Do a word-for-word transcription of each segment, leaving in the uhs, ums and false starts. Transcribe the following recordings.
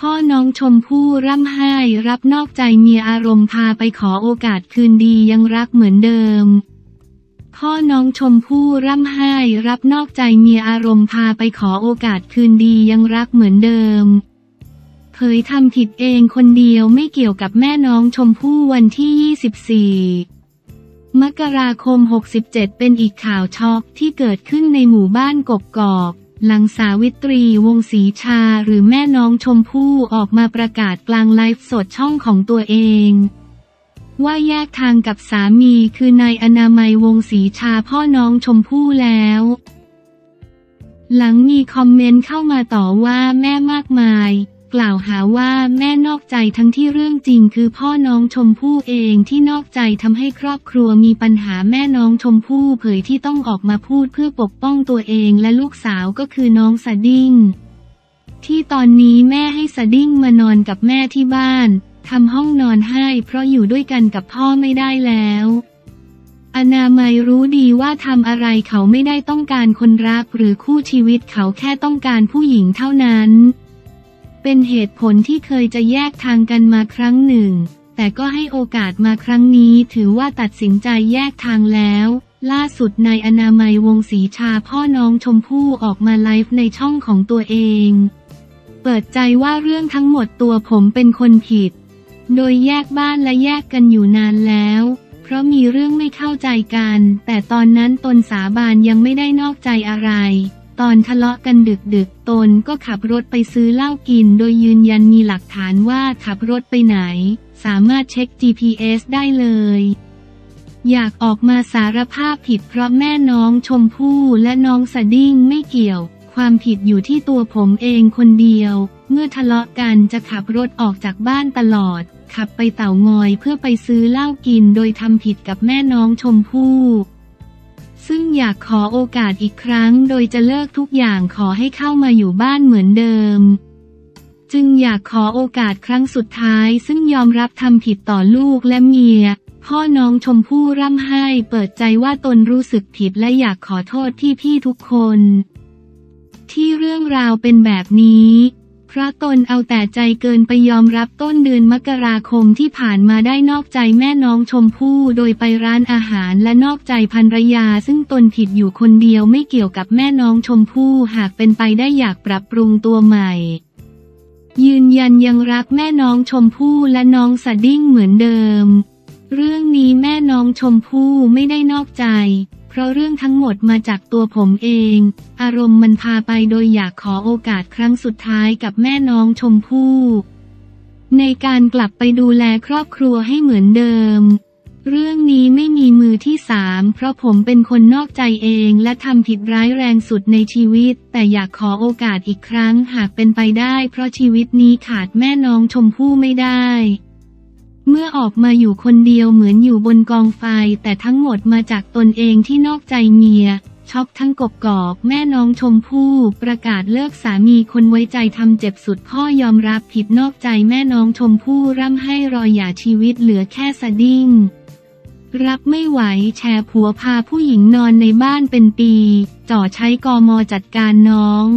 พ่อน้องชมพู่ร่ำไห้รับนอกใจเมียอารมณ์พาไปขอโอกาสคืนดียังรักเหมือนเดิมพ่อน้องชมพู่ร่ำไห้รับนอกใจเมียอารมณ์พาไปขอโอกาสคืนดียังรักเหมือนเดิมเผยทำผิดเองคนเดียวไม่เกี่ยวกับแม่น้องชมพู่วันที่ยี่สิบสี่มกราคมหกสิบเจ็ดเป็นอีกข่าวช็อกที่เกิดขึ้นในหมู่บ้านกกอกหลังสาวิตรีวงศ์ศรีชาหรือแม่น้องชมพู่ออกมาประกาศกลางไลฟ์สดช่องของตัวเองว่าแยกทางกับสามีคือนายอนามัยวงศ์ศรีชาพ่อน้องชมพู่แล้วหลังมีคอมเมนต์เข้ามาต่อว่าแม่มากมายกล่าวหาว่าแม่นอกใจทั้งที่เรื่องจริงคือพ่อน้องชมพู่เองที่นอกใจทำให้ครอบครัวมีปัญหาแม่น้องชมพู่เผยที่ต้องออกมาพูดเพื่อปกป้องตัวเองและลูกสาวก็คือน้องสดิ้งที่ตอนนี้แม่ให้สดิ้งมานอนกับแม่ที่บ้านทำห้องนอนให้เพราะอยู่ด้วยกันกับพ่อไม่ได้แล้วอนามัยรู้ดีว่าทำอะไรเขาไม่ได้ต้องการคนรักหรือคู่ชีวิตเขาแค่ต้องการผู้หญิงเท่านั้นเป็นเหตุผลที่เคยจะแยกทางกันมาครั้งหนึ่งแต่ก็ให้โอกาสมาครั้งนี้ถือว่าตัดสินใจแยกทางแล้วล่าสุดนายอนามัยวงศ์ศรีชาพ่อน้องชมพู่ออกมาไลฟ์ในช่องของตัวเองเปิดใจว่าเรื่องทั้งหมดตัวผมเป็นคนผิดโดยแยกบ้านและแยกกันอยู่นานแล้วเพราะมีเรื่องไม่เข้าใจกันแต่ตอนนั้นตนสาบานยังไม่ได้นอกใจอะไรตอนทะเลาะกันดึกๆตนก็ขับรถไปซื้อเหล้ากินโดยยืนยันมีหลักฐานว่าขับรถไปไหนสามารถเช็ค จี พี เอส ได้เลยอยากออกมาสารภาพผิดเพราะแม่น้องชมพู่และน้องสดิ้งไม่เกี่ยวความผิดอยู่ที่ตัวผมเองคนเดียวเมื่อทะเลาะกันจะขับรถออกจากบ้านตลอดขับไปเต่างอยเพื่อไปซื้อเหล้ากินโดยทำผิดกับแม่น้องชมพู่ซึ่งอยากขอโอกาสอีกครั้งโดยจะเลิกทุกอย่างขอให้เข้ามาอยู่บ้านเหมือนเดิมจึงอยากขอโอกาสครั้งสุดท้ายซึ่งยอมรับทำผิดต่อลูกและเมียพ่อน้องชมพู่ร่ำไห้เปิดใจว่าตนรู้สึกผิดและอยากขอโทษพี่ๆทุกคนที่เรื่องราวเป็นแบบนี้เพราะตนเอาแต่ใจเกินไปยอมรับต้นเดือนมกราคมที่ผ่านมาได้นอกใจแม่น้องชมพู่โดยไปร้านอาหารและนอกใจภรรยาซึ่งตนผิดอยู่คนเดียวไม่เกี่ยวกับแม่น้องชมพู่หากเป็นไปได้อยากปรับปรุงตัวใหม่ยืนยันยังรักแม่น้องชมพู่และน้องสดิ้งเหมือนเดิมเรื่องนี้แม่น้องชมพู่ไม่ได้นอกใจเพราะเรื่องทั้งหมดมาจากตัวผมเองอารมณ์มันพาไปโดยอยากขอโอกาสครั้งสุดท้ายกับแม่น้องชมพู่ในการกลับไปดูแลครอบครัวให้เหมือนเดิมเรื่องนี้ไม่มีมือที่สามเพราะผมเป็นคนนอกใจเองและทำผิดร้ายแรงสุดในชีวิตแต่อยากขอโอกาสอีกครั้งหากเป็นไปได้เพราะชีวิตนี้ขาดแม่น้องชมพู่ไม่ได้เมื่อออกมาอยู่คนเดียวเหมือนอยู่บนกองไฟแต่ทั้งหมดมาจากตนเองที่นอกใจเมียช็อกทั้งกบกอกแม่น้องชมพู่ประกาศเลิกสามีคนไว้ใจทำเจ็บสุดพ่อยอมรับผิดนอกใจแม่น้องชมพู่ร่ำให้รอหย่าชีวิตเหลือแค่สดิ้งรับไม่ไหวแชร์ผัวพาผู้หญิงนอนในบ้านเป็นปีจ่อใช้กม.จัดการน้อง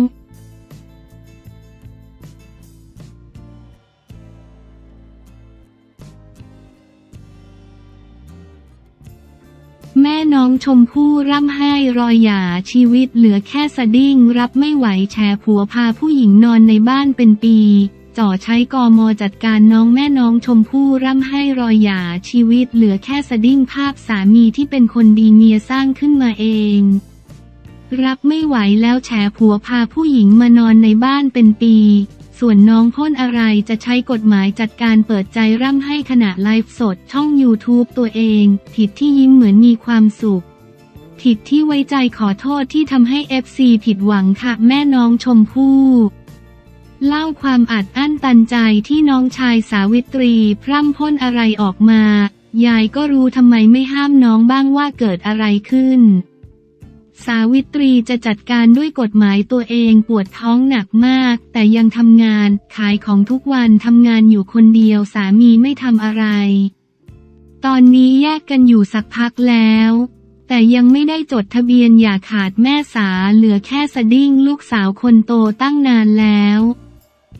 แม่น้องชมพู่ร่ำไห้รอหย่าชีวิตเหลือแค่สดิ้งรับไม่ไหวแชร์ผัวพาผู้หญิงนอนในบ้านเป็นปีจ่อใช้กม.จัดการน้องแม่น้องชมพู่ร่ำไห้รอหย่าชีวิตเหลือแค่สดิ้งภาพสามีที่เป็นคนดีเมียสร้างขึ้นมาเองรับไม่ไหวแล้วแฉผัวพาผู้หญิงมานอนในบ้านเป็นปีส่วนน้องพ่นอะไรจะใช้กฎหมายจัดการเปิดใจร่ำให้ขณะไลฟ์สดช่อง ยูทูบ ตัวเองผิดที่ยิ้มเหมือนมีความสุขผิดที่ไว้ใจขอโทษที่ทำให้ เอฟ ซี ผิดหวังค่ะแม่น้องชมพู่เล่าความอัดอั้นตันใจที่น้องชายสาวิตรีพร่ำพ่นอะไรออกมายายก็รู้ทำไมไม่ห้ามน้องบ้างว่าเกิดอะไรขึ้นสาวิตรีจะจัดการด้วยกฎหมายตัวเองปวดท้องหนักมากแต่ยังทำงานขายของทุกวันทำงานอยู่คนเดียวสามีไม่ทำอะไรตอนนี้แยกกันอยู่สักพักแล้วแต่ยังไม่ได้จดทะเบียนอย่าขาดแม่สาเหลือแค่สดิ้งลูกสาวคนโตตั้งนานแล้ว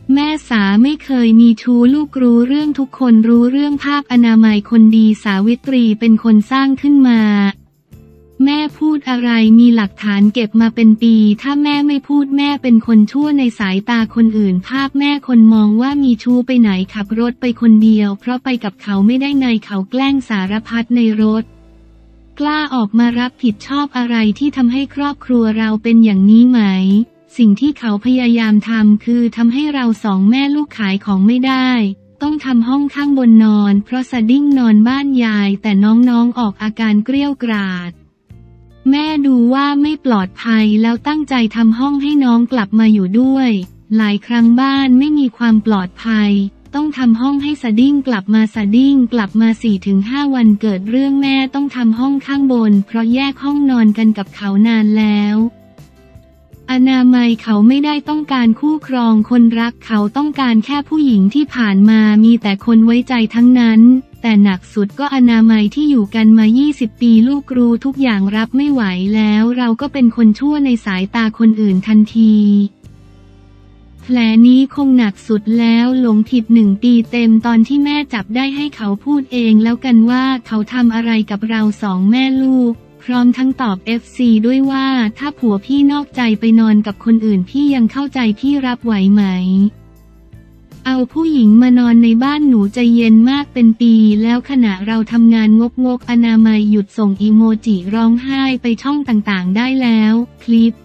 แม่สาไม่เคยมีชู้ลูกรู้เรื่องทุกคนรู้เรื่องภาพอนามัยคนดีสาวิตรีเป็นคนสร้างขึ้นมาแม่พูดอะไรมีหลักฐานเก็บมาเป็นปีถ้าแม่ไม่พูดแม่เป็นคนชั่วในสายตาคนอื่นภาพแม่คนมองว่ามีชู้ไปไหนขับรถไปคนเดียวเพราะไปกับเขาไม่ได้ในเขาแกล้งสารพัดในรถกล้าออกมารับผิดชอบอะไรที่ทำให้ครอบครัวเราเป็นอย่างนี้ไหมสิ่งที่เขาพยายามทำคือทำให้เราสองแม่ลูกขายของไม่ได้ต้องทำห้องข้างบนนอนเพราะสดิ้งนอนบ้านยายแต่น้องๆออกอาการเกรี้ยวกราดแม่ดูว่าไม่ปลอดภัยแล้วตั้งใจทำห้องให้น้องกลับมาอยู่ด้วยหลายครั้งบ้านไม่มีความปลอดภัยต้องทำห้องให้สดิ้งกลับมาสดิ้งกลับมา สี่ถึงห้า วันเกิดเรื่องแม่ต้องทำห้องข้างบนเพราะแยกห้องนอนกันกับเขานานแล้วอนามัยเขาไม่ได้ต้องการคู่ครองคนรักเขาต้องการแค่ผู้หญิงที่ผ่านมามีแต่คนไว้ใจทั้งนั้นแต่หนักสุดก็อนามัยที่อยู่กันมายี่สิบปีลูกรู้ทุกอย่างรับไม่ไหวแล้วเราก็เป็นคนชั่วในสายตาคนอื่นทันทีแผลนี้คงหนักสุดแล้วหลงผิดหนึ่งปีเต็มตอนที่แม่จับได้ให้เขาพูดเองแล้วกันว่าเขาทำอะไรกับเราสองแม่ลูกพร้อมทั้งตอบ เอฟ ซี ด้วยว่าถ้าผัวพี่นอกใจไปนอนกับคนอื่นพี่ยังเข้าใจพี่รับไหวไหมเอาผู้หญิงมานอนในบ้านหนูใจเย็นมากเป็นปีแล้วขณะเราทำงานงกงกอนามัยหยุดส่งอีโมจิร้องไห้ไปช่องต่างๆได้แล้วคลิป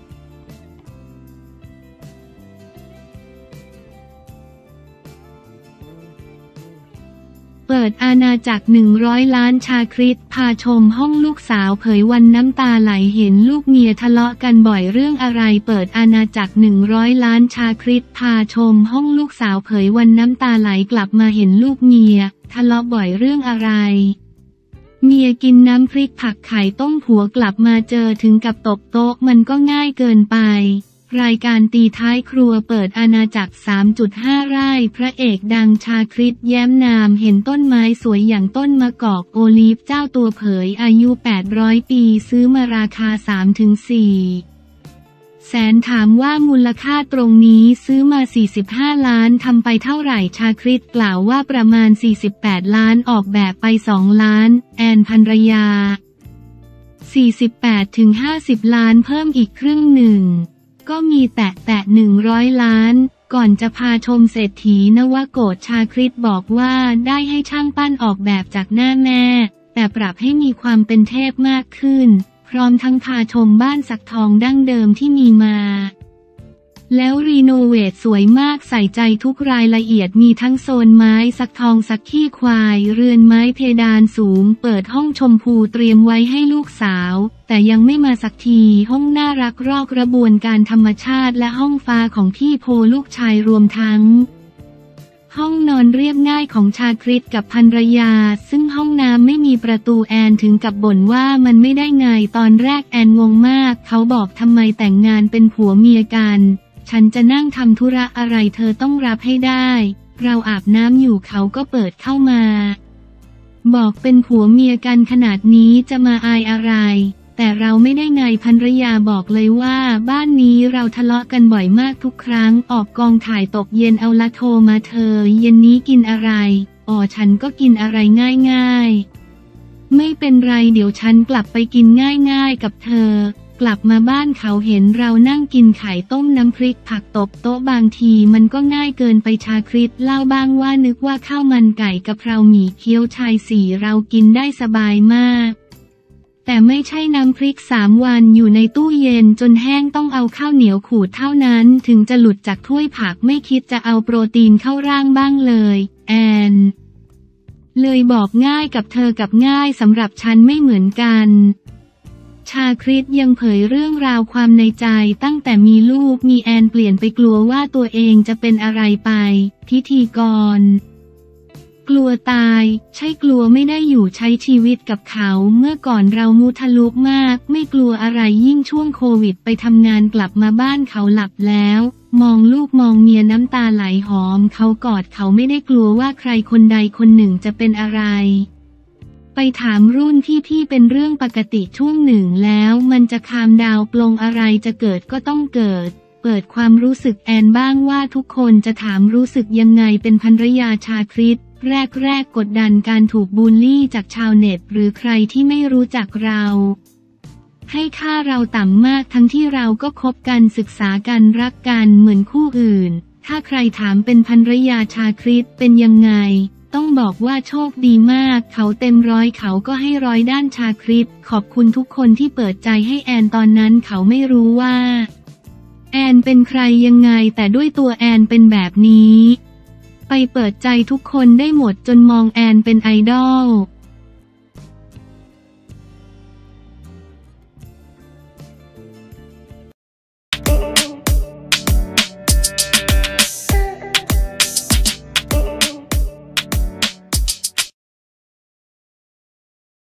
เปิดอาณาจักรหนึ่งร้อยล้านชาคริสพาชมห้องลูกสาวเผยวันน้ำตาไหลเห็นลูกเมียทะเลาะกันบ่อยเรื่องอะไรเปิดอาณาจักรหนึ่งร้อยล้านชาคริสพาชมห้องลูกสาวเผยวันน้ำตาไหลกลับมาเห็นลูกเมียทะเลาะบ่อยเรื่องอะไรเมียกินน้ำพริกผักไข่ต้มผัวกลับมาเจอถึงกับตบโต๊ะมันก็ง่ายเกินไปรายการตีท้ายครัวเปิดอาณาจักร สามจุดห้า ไร่พระเอกดังชาคริสแย้มนามเห็นต้นไม้สวยอย่างต้นมะกอกโอลีฟเจ้าตัวเผยอายุแปดร้อยปีซื้อมาราคา สามถึงสี่ แสนถามว่ามูลค่าตรงนี้ซื้อมาสี่สิบห้าล้านทำไปเท่าไหร่ชาคริสกล่าวว่าประมาณสี่สิบแปดล้านออกแบบไปสองล้านแอนภรรยา สี่สิบแปดถึงห้าสิบล้านเพิ่มอีกครึ่งหนึ่งก็มีแตะแตะหนึ่งร้อยล้านก่อนจะพาชมเศรษฐีนวโกฏชาคริสบอกว่าได้ให้ช่างปั้นออกแบบจากหน้าแม่แต่ปรับให้มีความเป็นเทพมากขึ้นพร้อมทั้งพาชมบ้านสักทองดั้งเดิมที่มีมาแล้วรีโนเวทสวยมากใส่ใจทุกรายละเอียดมีทั้งโซนไม้สักทองสักขี้ควายเรือนไม้เพดานสูงเปิดห้องชมพูเตรียมไว้ให้ลูกสาวแต่ยังไม่มาสักทีห้องน่ารักรอกกระบวนการธรรมชาติและห้องฟ้าของพี่โพลูกชายรวมทั้งห้องนอนเรียบง่ายของชาคริสกับภรรยาซึ่งห้องน้ำไม่มีประตูแอนถึงกับบ่นว่ามันไม่ได้ไงตอนแรกแอนงงมากเขาบอกทำไมแต่งงานเป็นผัวเมียกันฉันจะนั่งทำธุระอะไรเธอต้องรับให้ได้เราอาบน้ำอยู่เขาก็เปิดเข้ามาบอกเป็นผัวเมียกันขนาดนี้จะมาอายอะไรแต่เราไม่ได้ไงภรรยาบอกเลยว่าบ้านนี้เราทะเลาะกันบ่อยมากทุกครั้งออกกองถ่ายตกเย็นเอาละโทรมาเธอเย็นนี้กินอะไรอ๋อฉันก็กินอะไรง่ายๆไม่เป็นไรเดี๋ยวฉันกลับไปกินง่ายๆกับเธอกลับมาบ้านเขาเห็นเรานั่งกินไข่ต้มน้ำพริกผักตบโต๊ะบางทีมันก็ง่ายเกินไปชาคริสเล่าบ้างว่านึกว่าข้าวมันไก่กะเพราหมี่เคี้ยวชายสี่เรากินได้สบายมากแต่ไม่ใช่น้ำพริกสามวันอยู่ในตู้เย็นจนแห้งต้องเอาข้าวเหนียวขูดเท่านั้นถึงจะหลุดจากถ้วยผักไม่คิดจะเอาโปรตีนเข้าร่างบ้างเลยแอนเลยบอกง่ายกับเธอกับง่ายสำหรับฉันไม่เหมือนกันชาคริสยังเผยเรื่องราวความในใจตั้งแต่มีลูกมีแอนเปลี่ยนไปกลัวว่าตัวเองจะเป็นอะไรไปพิธีกรกลัวตายใช่กลัวไม่ได้อยู่ใช้ชีวิตกับเขาเมื่อก่อนเรามุทะลุมากไม่กลัวอะไรยิ่งช่วงโควิดไปทำงานกลับมาบ้านเขาหลับแล้วมองลูกมองเมียน้ำตาไหลหอมเขากอดเขาไม่ได้กลัวว่าใครคนใดคนหนึ่งจะเป็นอะไรไปถามรุ่นพี่พี่เป็นเรื่องปกติช่วงหนึ่งแล้วมันจะคามดาวปลงอะไรจะเกิดก็ต้องเกิดเปิดความรู้สึกแอนบ้างว่าทุกคนจะถามรู้สึกยังไงเป็นภรรยาชาคริสแรกๆกดดันการถูกบูลลี่จากชาวเน็ตหรือใครที่ไม่รู้จักเราให้ค่าเราต่ำมากทั้งที่เราก็คบกันศึกษากันรักกันเหมือนคู่อื่นถ้าใครถามเป็นภรรยาชาคริสเป็นยังไงต้องบอกว่าโชคดีมากเขาเต็มร้อยเขาก็ให้ร้อยด้านชาคริสขอบคุณทุกคนที่เปิดใจให้แอนตอนนั้นเขาไม่รู้ว่าแอนเป็นใครยังไงแต่ด้วยตัวแอนเป็นแบบนี้ไปเปิดใจทุกคนได้หมดจนมองแอนเป็นไอดอล